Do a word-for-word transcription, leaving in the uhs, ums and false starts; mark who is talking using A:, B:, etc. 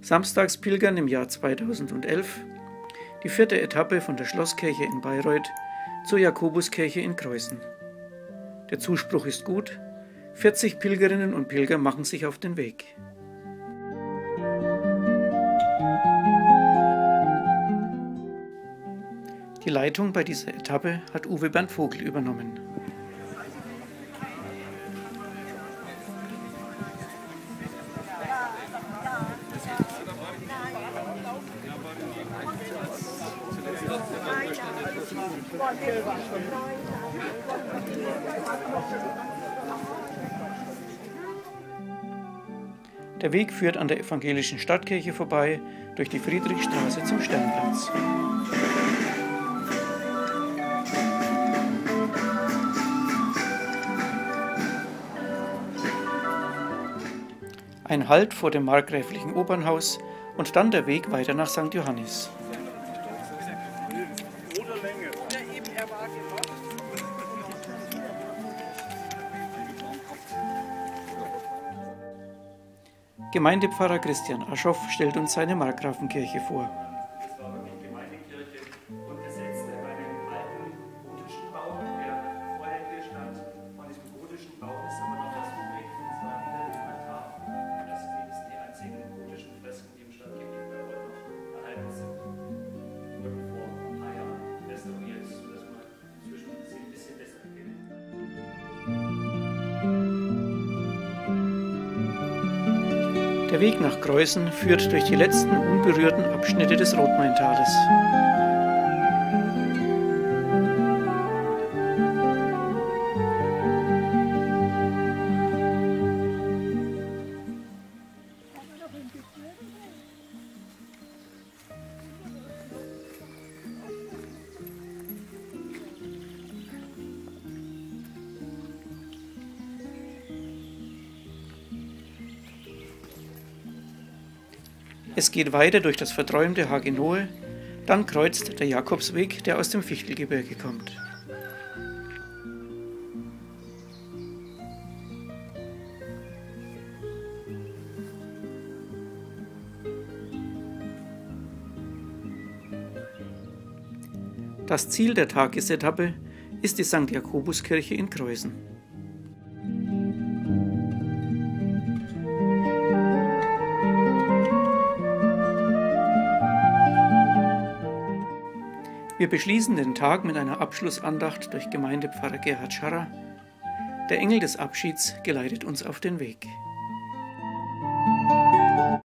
A: Samstagspilgern im Jahr zweitausendelf, die vierte Etappe von der Schlosskirche in Bayreuth zur Jakobuskirche in Kreußen. Der Zuspruch ist gut, vierzig Pilgerinnen und Pilger machen sich auf den Weg. Die Leitung bei dieser Etappe hat Uwe Bernd Vogel übernommen. Der Weg führt an der evangelischen Stadtkirche vorbei, durch die Friedrichstraße zum Sternplatz. Ein Halt vor dem markgräflichen Opernhaus und dann der Weg weiter nach Sankt Johannis. Gemeindepfarrer Christian Aschoff stellt uns seine Markgrafenkirche vor.
B: Das war wirklich Gemeindekirche und besetzte einen alten gotischen Bau, der vorher hier stand. Von diesem gotischen Bau ist aber noch was übrig, und zwar hinter dem Altar. Und das sind die einzigen gotischen Fresken, die im Stadtgebiet bei heute noch erhalten sind. Wurden vor ein paar Jahren restauriert, sodass man inzwischen sie ein bisschen besser erkennen kann.
A: Der Weg nach Kreußen führt durch die letzten unberührten Abschnitte des Rotmaintales. Es geht weiter durch das verträumte Hagenohe, dann kreuzt der Jakobsweg, der aus dem Fichtelgebirge kommt. Das Ziel der Tagesetappe ist die Sankt Jakobuskirche in Kreußen. Wir beschließen den Tag mit einer Abschlussandacht durch Gemeindepfarrer Gerhard Scharrer. Der Engel des Abschieds geleitet uns auf den Weg.